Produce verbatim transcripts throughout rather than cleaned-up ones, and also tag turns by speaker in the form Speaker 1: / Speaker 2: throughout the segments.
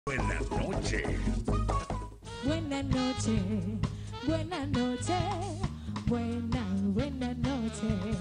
Speaker 1: Buenas noches.
Speaker 2: Buenas noches, buenas noches, buenas, buenas noches.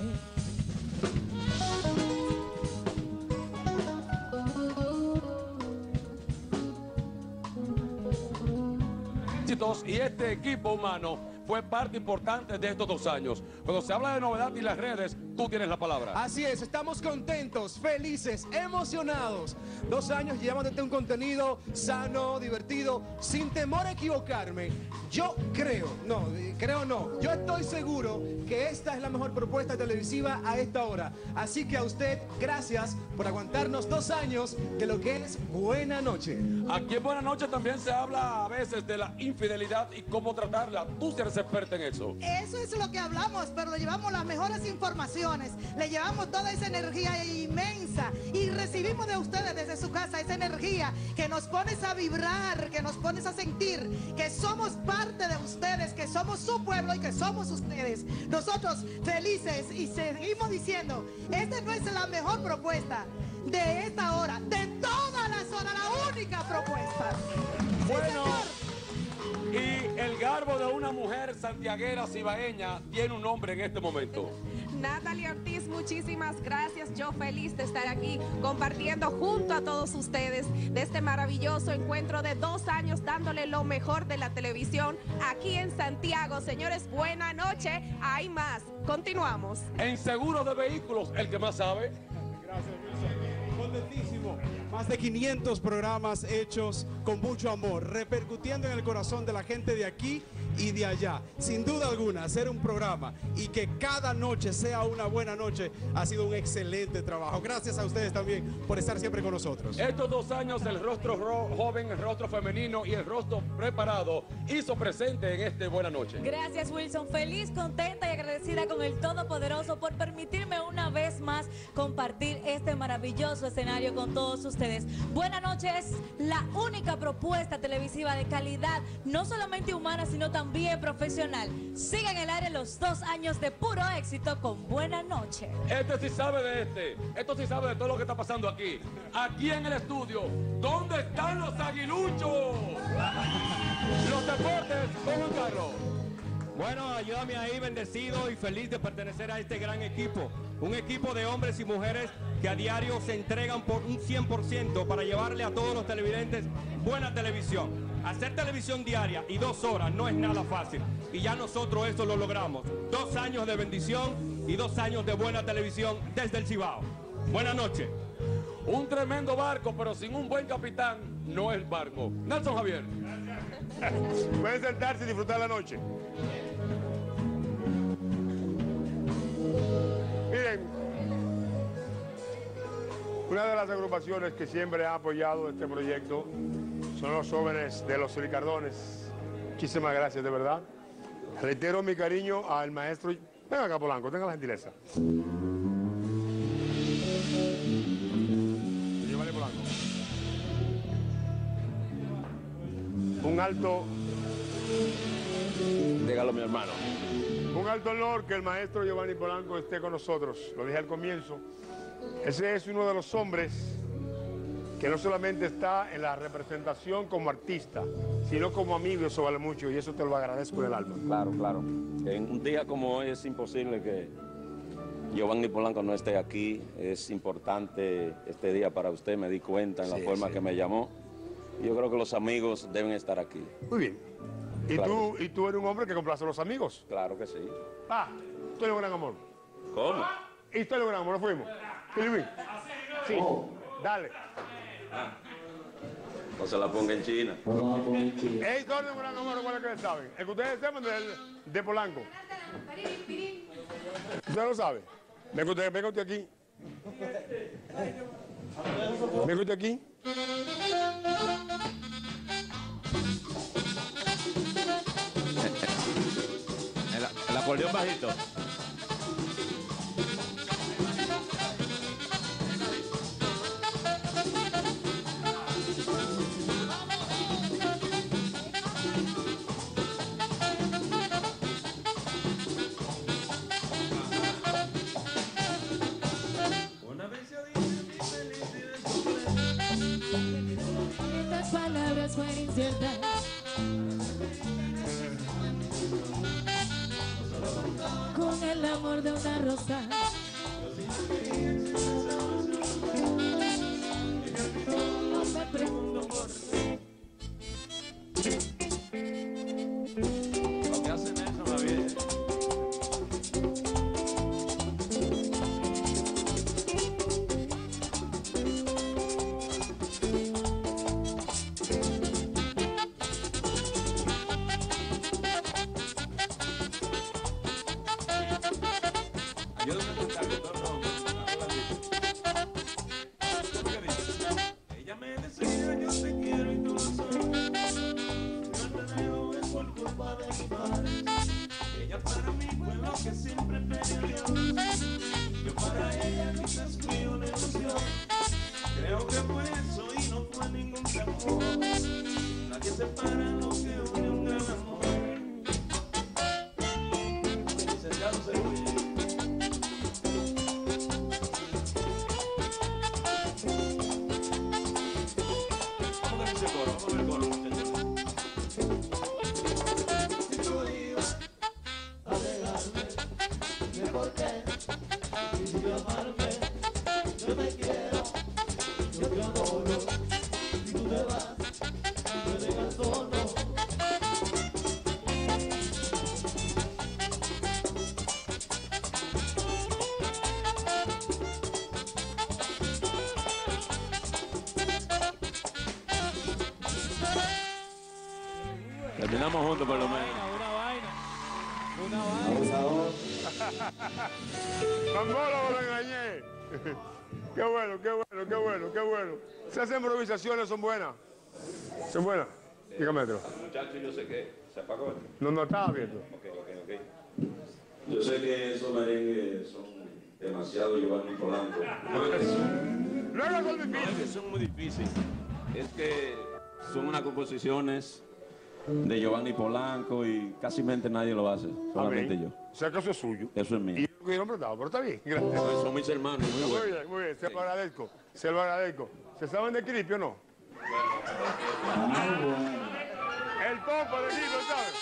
Speaker 3: Y este equipo humano fue parte importante de estos dos años. Cuando se habla de novedad y las redes, tú tienes la palabra.
Speaker 4: Así es, estamos contentos, felices, emocionados. Dos años llevándote un contenido sano, divertido, sin temor a equivocarme. Yo creo, no, creo no, yo estoy seguro que esta es la mejor propuesta televisiva a esta hora. Así que a usted, gracias por aguantarnos dos años de lo que es Buena Noche.
Speaker 3: Aquí en Buena Noche también se habla a veces de la infidelidad y cómo tratarla. Tú eres experta en eso.
Speaker 5: Eso es lo que hablamos, pero le llevamos las mejores informaciones, le llevamos toda esa energía inmensa y recibimos de ustedes desde su casa esa energía que nos pones a vibrar, que nos pones a sentir que somos parte de ustedes, que somos su pueblo y que somos ustedes. Nosotros felices y seguimos diciendo, esta no es la mejor propuesta de esta hora, de toda la zona, la única propuesta.
Speaker 3: Bueno, y el garbo de una mujer santiaguera cibaeña tiene un nombre en este momento.
Speaker 6: Natalie Ortiz, muchísimas gracias. Yo feliz de estar aquí compartiendo junto a todos ustedes de este maravilloso encuentro de dos años dándole lo mejor de la televisión aquí en Santiago. Señores, buena noche. Hay más. Continuamos.
Speaker 3: En seguro de vehículos, el que más sabe.
Speaker 7: Gracias, Wilson. Contentísimo. Más de quinientos programas hechos con mucho amor, repercutiendo en el corazón de la gente de aquí y de allá. Sin duda alguna, hacer un programa y que cada noche sea una buena noche ha sido un excelente trabajo. Gracias a ustedes también por estar siempre con nosotros.
Speaker 3: Estos dos años el rostro joven, el rostro femenino y el rostro preparado hizo presente en este Buena Noche.
Speaker 2: Gracias, Wilson. Feliz, contenta y agradecida con el Todopoderoso por permitirme una vez más compartir este maravilloso escenario con todos ustedes. Buena Noche es la única propuesta televisiva de calidad, no solamente humana, sino también profesional. Sigan el aire los dos años de puro éxito con Buena Noche.
Speaker 3: Este sí sabe de este, esto sí sabe de todo lo que está pasando aquí. Aquí en el estudio, ¿dónde están los aguiluchos? Los deportes con Juan Carlos.
Speaker 8: Bueno, ayúdame ahí, bendecido y feliz de pertenecer a este gran equipo. Un equipo de hombres y mujeres que a diario se entregan por un cien por ciento para llevarle a todos los televidentes buena televisión. Hacer televisión diaria y dos horas no es nada fácil. Y ya nosotros eso lo logramos. Dos años de bendición y dos años de buena televisión desde el Cibao. Buenas noches.
Speaker 3: Un tremendo barco, pero sin un buen capitán no es barco. Nelson Javier.
Speaker 9: Pueden sentarse y disfrutar la noche. Miren, una de las agrupaciones que siempre ha apoyado este proyecto son los jóvenes de los Ricardones. Muchísimas gracias, de verdad. Reitero mi cariño al maestro. Venga acá, Polanco, tenga la gentileza. Llévale, Polanco. Un alto...
Speaker 3: Dígalo, mi hermano.
Speaker 9: Un alto honor que el maestro Giovanni Polanco esté con nosotros. Lo dije al comienzo. Ese es uno de los hombres que no solamente está en la representación como artista, sino como amigo, eso vale mucho y eso te lo agradezco en el alma.
Speaker 10: Claro, claro. En un día como hoy es imposible que Giovanni Polanco no esté aquí. Es importante este día para usted, me di cuenta en la
Speaker 9: Sí,
Speaker 10: forma
Speaker 9: sí.
Speaker 10: que me llamó. Yo creo que los amigos deben estar aquí.
Speaker 9: Muy bien. ¿Y,
Speaker 10: Claro.
Speaker 9: tú, y tú eres un hombre que complace a los amigos.
Speaker 10: Claro que sí.
Speaker 9: Ah, tú eres un gran amor.
Speaker 10: ¿Cómo?
Speaker 9: Y tú eres un gran amor, ¿no fuimos? ¿Sí, Luis? Sí, dale.
Speaker 10: No se la ponga en China.
Speaker 9: Ey, tú eres un gran amor, ¿cuál es que saben? El que ustedes sepan de, de Polanco. ¿Usted lo sabe? Venga usted, venga usted aquí. Venga usted aquí.
Speaker 11: El, el acordeón bajito.
Speaker 2: Estas palabras vez fue incierta. Con el amor de una rosa. No me pregunto por qué.
Speaker 11: Lo que hacen eso en la vida. Ayúdame a cantarle todo el nombre. Ella me decía yo te quiero y tú lo sabes. Yo te dejo es por culpa de mi madre. Ella para mí fue lo que siempre pedía Dios. Yo para ella quizás fui una ilusión. Creo que fue eso y no fue ningún temor. Nadie separa lo que une un gran amor. Licenciado Cerulle. Terminamos juntos por lo menos.
Speaker 3: Una vaina. Una vaina.
Speaker 9: Mambólogo, lo engañé. Qué bueno, qué bueno, qué bueno, qué bueno. Esas improvisaciones son buenas. Son buenas. Dígame, otro.
Speaker 10: Muchacho, yo sé que se apagó.
Speaker 9: No, no estaba abierto.
Speaker 10: Ok, ok, ok. Yo sé que esos merengues son demasiado Giovanni Polanco.
Speaker 9: Luego son
Speaker 10: No, es que
Speaker 9: difíciles.
Speaker 10: son muy difíciles. Es que son unas composiciones de Giovanni Polanco y casi nadie lo hace, solamente
Speaker 9: Amén.
Speaker 10: yo.
Speaker 9: O sea que eso es suyo.
Speaker 10: Eso es mío.
Speaker 9: Y yo lo cogieron prestado, pero está bien. Gracias.
Speaker 10: Son mis hermanos, muy
Speaker 9: Muy
Speaker 10: buenos.
Speaker 9: bien, muy bien. Se lo agradezco. Se lo agradezco. ¿Se saben de Crispy o no? El compa de Crispy, ¿sabes?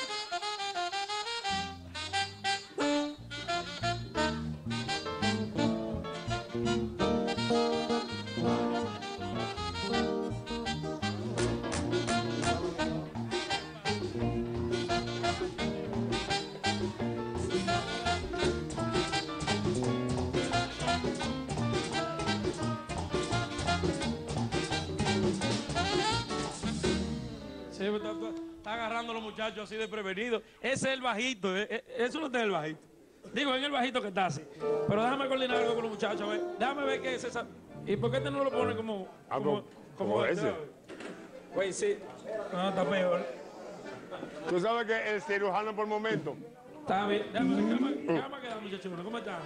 Speaker 3: Sí, está, está- está agarrando a los muchachos así de prevenidos. Ese es el bajito, eh, eh, eso no está en el bajito. Digo, en el bajito que está así. Pero déjame coordinar algo con los muchachos, a ver. Déjame ver qué es esa. ¿Y por qué este no lo pone como.
Speaker 9: Ah,
Speaker 3: como,
Speaker 9: como-
Speaker 3: como
Speaker 9: como
Speaker 3: este?
Speaker 9: ese.
Speaker 3: Güey, sí. No, está peor.
Speaker 9: Tú sabes que el cirujano por momento.
Speaker 3: Está bien. Déjame ver, déjame, déjame quedar, muchachos. ¿Cómo están?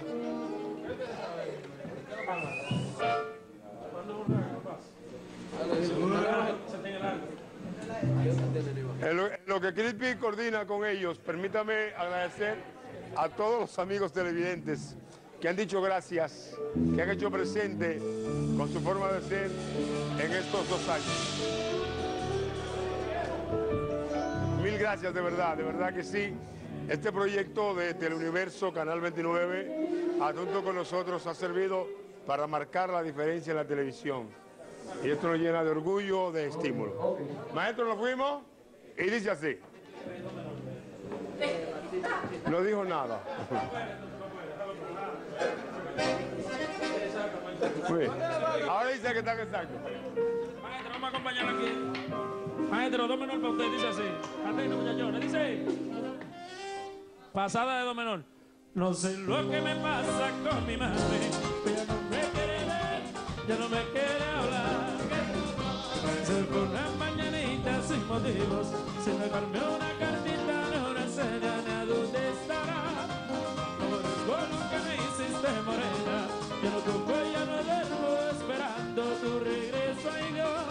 Speaker 3: Se tiene el algo.
Speaker 9: En lo, en lo que Crispy coordina con ellos, permítame agradecer a todos los amigos televidentes que han dicho gracias, que han hecho presente con su forma de ser en estos dos años. Mil gracias de verdad, de verdad que sí. Este proyecto de Teleuniverso, Canal veintinueve, adjunto con nosotros, ha servido para marcar la diferencia en la televisión. Y esto nos llena de orgullo, de estímulo. Maestro, nos fuimos y dice así. No dijo nada. Muy bien. Ahora dice que está exacto.
Speaker 3: Maestro, vamos a acompañarlo aquí. Maestro, do menor para usted, dice así. Atento, muchachones, dice. Pasada de do menor. No sé lo que me pasa con mi madre. Ella no me quiere ver, ya no me quiere hablar. Se fue una mañanita sin motivos, sin dejarme una cartita ni una señal. ¿Dónde estará? Como recuerdo que me hiciste morena. Yo no toco, ya no duermo esperando tu regreso, ay Dios.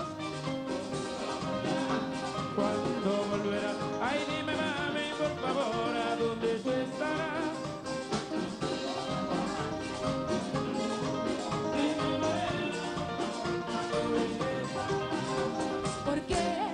Speaker 3: ¿Cuándo volverás? Ay, dime mami, por favor, ¿a dónde tú estarás?
Speaker 2: ¿Por qué?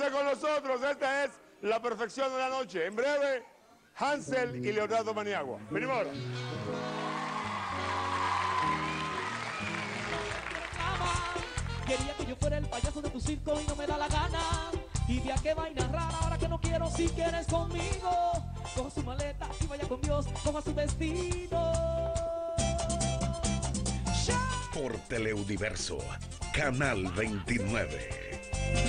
Speaker 9: Siga con nosotros, esta es la perfección de la noche. En breve, Hansel y Leonardo Maniagua. Venimos ahora.
Speaker 1: Quería que yo fuera el payaso de tu circo y no me da la gana. Y de a qué vaina rara, ahora que no quiero, si quieres conmigo. Coja su maleta y vaya con Dios, coja su vestido.
Speaker 12: Por Teleuniverso, Canal veintinueve.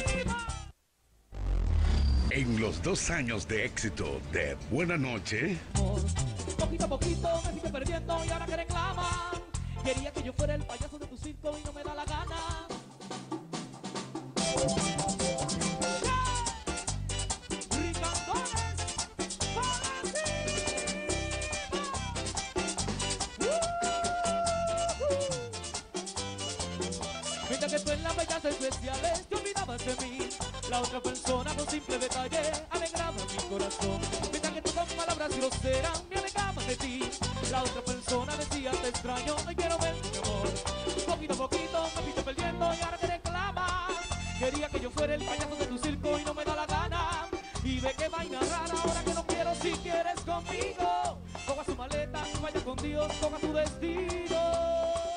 Speaker 12: En los dos años de éxito de Buena Noche,
Speaker 1: Poquito a poquito me sigue perdiendo y ahora que reclaman. Quería que yo fuera el payaso de tu circo y no me da la gana. Mientras que tú en las bellas especiales te olvidabas de mí, la otra persona con simple detalle alegraba mi corazón. Mientras que tú con palabras groseras me alejabas de ti, la otra persona decía te extraño, no quiero ver mi amor. Poquito a poquito me fuiste perdiendo y ahora te reclamas. Quería que yo fuera el payaso de tu circo y no me da la gana. Y ve qué vaina rara, ahora que no quiero, si quieres conmigo. Coja su maleta, vaya con Dios, coja su destino.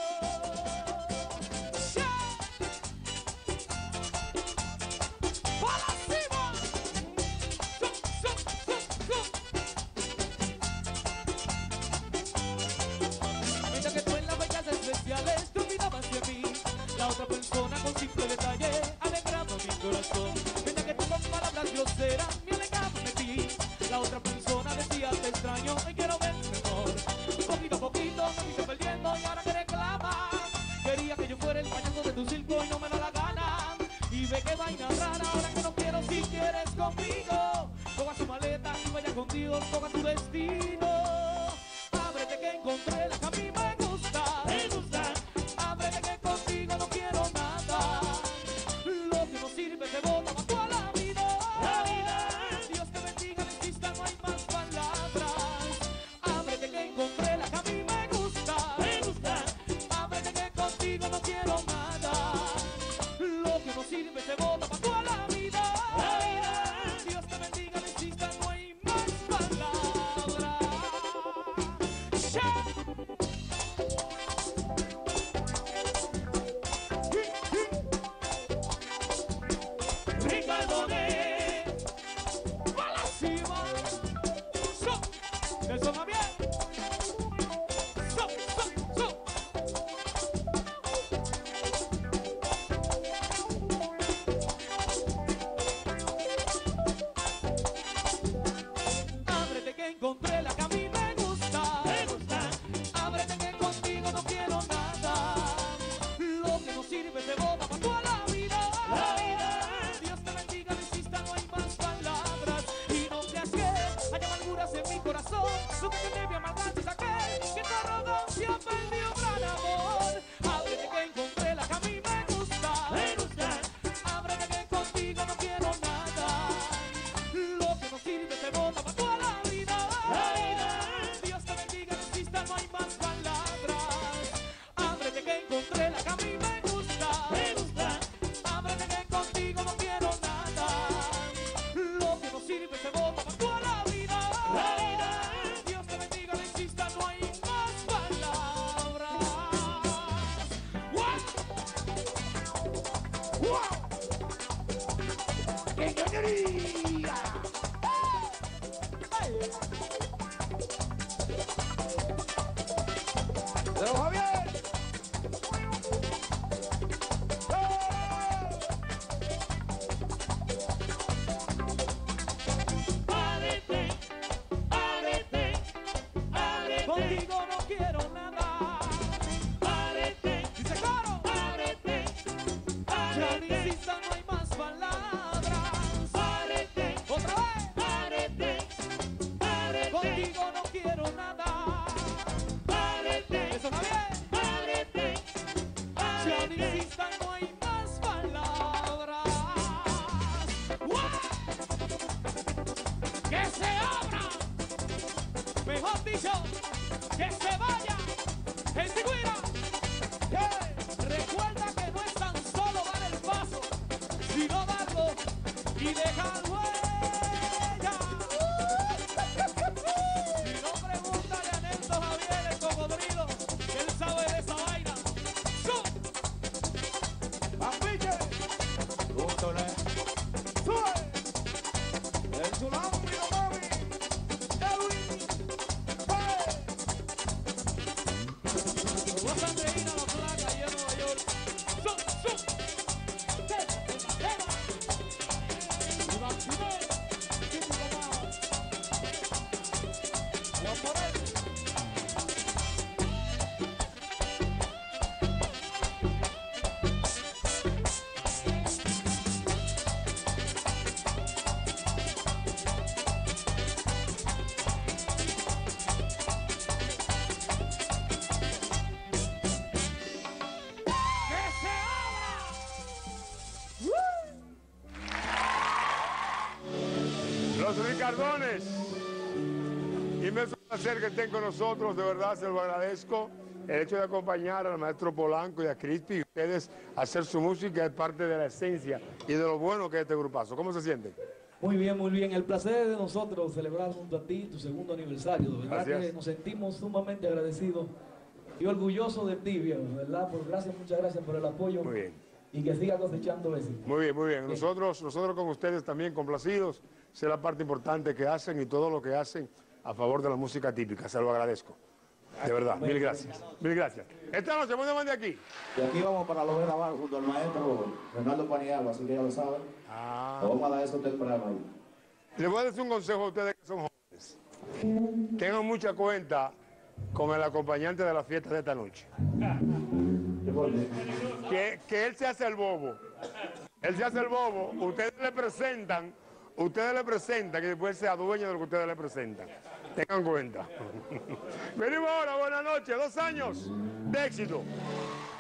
Speaker 1: Te olvidabas de mí, la otra persona con simple detalle alegraba mi corazón. Mientras que tú con palabras groseras me alejabas de ti, la otra persona decía te extraño y quiero ver mejor. Poquito a poquito me fuiste perdiendo y ahora que reclamas. Quería que yo fuera el payaso de tu circo y no me da la gana. Y ve qué vaina rara, ahora que no quiero, si quieres conmigo. Coja su maleta y vaya contigo, coja tu destino. Ábrete que encontré la que a mí me gusta. Me gusta. Ábrete que contigo no quiero nada. Lo que no sirve te bota para toda la vida. La vida. Dios te bendiga, no exista, no hay más palabras. Ábrete que encontré la que a mí me gusta. Me gusta. Ábrete que contigo no quiero nada. Lo que no sirve te bota para toda la vida. La vida. Dios te bendiga, no exista, no hay más palabras. ¡Show! Ricardo de Palacima, so, eso va bien, so, so, so. Ábrete que encontré la que a mí me gusta, me gusta. Ábrete que contigo no quiero nada. Lo que no sirve te bota para toda la vida. La vida. Dios te bendiga, no exista, no hay más palabras. Y no creas que hay amarguras en mi corazón. Lo que te debe amargarte es aquel que tu arrogancia perdió un gran amor. Ábrete que encontré la que a mí me gusta. Me gusta. Ábrete que contigo no quiero nada. Lo que no sirve te bota para toda la vida. La vida. Dios te bendiga, no exista, no hay más palabras. Ábrete que encontré la que a mí me gusta. Me gusta. Ábrete que contigo no quiero nada. Lo que no sirve te bota para toda la vida. La vida. Dios te bendiga, no exista, no hay más palabras. ¡Wow! ¡Wow! ¡Qué ñoñería!
Speaker 4: ¡De los Javier!
Speaker 1: Ábrete, ábrete, ábrete. Contigo no quiero nada. Ábrete, dice coro. Ábrete, ábrete. Ya no insista, no hay más palabras. Ábrete, otra vez. Ábrete, ábrete. Contigo no quiero nada. Ábrete, eso está bien. Ábrete, ábrete. Ya no insista, no hay más palabras. ¡Wow! ¡Que se abra! Mejor dicho, que se vaya el Sigüira. Recuerda que no es tan solo dar el paso, sino darlo y de
Speaker 9: Los Ricardones, inmenso placer que estén con nosotros, de verdad se lo agradezco. El hecho de acompañar al maestro Polanco y a Crispy y ustedes a hacer su música es parte de la esencia y de lo bueno que es este grupazo. ¿Cómo se sienten?
Speaker 1: Muy bien, muy bien. El placer es de nosotros celebrar junto a ti tu segundo aniversario. De verdad
Speaker 9: Gracias.
Speaker 1: que nos sentimos sumamente agradecidos y orgullosos de ti, viejo. De verdad, por gracias, muchas gracias por el apoyo.
Speaker 9: Muy bien.
Speaker 1: Y que siga cosechando éxito.
Speaker 9: Muy bien, muy bien. Nosotros, nosotros con ustedes también complacidos. Sé la parte importante que hacen y todo lo que hacen a favor de la música típica. Se lo agradezco. De verdad, mil gracias. Mil gracias. Esta noche, ¿dónde van de aquí?
Speaker 13: Y aquí vamos para los Abajo junto al maestro Renaldo Paniagua, así que ya lo saben.
Speaker 9: Ah.
Speaker 13: Le vamos a dar eso temprano ahí.
Speaker 9: Les voy a decir un consejo a ustedes que son jóvenes. Tengan mucha cuenta con el acompañante de la fiesta de esta noche. Que, que él se hace el bobo. Él se hace el bobo. Ustedes le presentan, ustedes le presentan que después sea dueño de lo que ustedes le presentan. Tengan cuenta. Venimos ahora, buenas noches, dos años de éxito.